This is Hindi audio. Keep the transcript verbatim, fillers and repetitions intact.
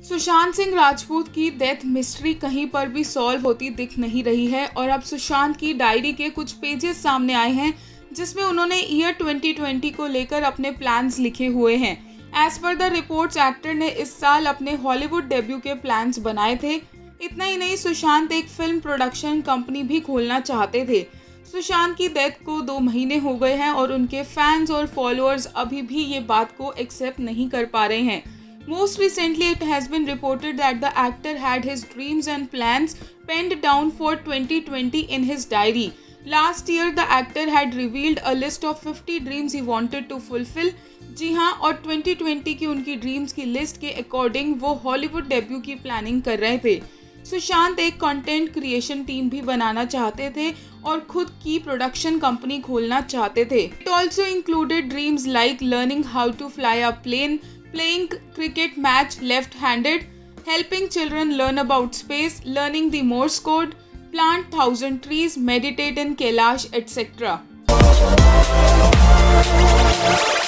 सुशांत सिंह राजपूत की डेथ मिस्ट्री कहीं पर भी सॉल्व होती दिख नहीं रही है और अब सुशांत की डायरी के कुछ पेजेस सामने आए हैं जिसमें उन्होंने ईयर ट्वेंटी ट्वेंटी को लेकर अपने प्लान्स लिखे हुए हैं। As per the reports actor ने इस साल अपने हॉलीवुड डेब्यू के प्लान्स बनाए थे। इतना ही नहीं, सुशांत एक फिल्म प्रोडक्शन कंपनी भी खोलना चाहते थे। सुशांत की डेथ को दो महीने हो गए हैं और उनके फैंस और फॉलोअर्स अभी भी ये बात को एक्सेप्ट नहीं कर पा रहे हैं। Most recently, it has been reported that the actor had his dreams and plans penned down for twenty twenty in his diary. Last year, the actor had revealed a list of fifty dreams he wanted to fulfill. जी हाँ, और ट्वेंटी ट्वेंटी की उनकी ड्रीम्स की लिस्ट के अकॉर्डिंग वो हॉलीवुड डेब्यू की प्लानिंग कर रहे थे। सुशांत एक कंटेंट क्रिएशन टीम भी बनाना चाहते थे और खुद की प्रोडक्शन कंपनी खोलना चाहते थे। It also included dreams like learning how to fly a plane, playing cricket match left-handed, helping children learn about space, learning the Morse code, plant thousand trees, meditate in Kailash, et cetera.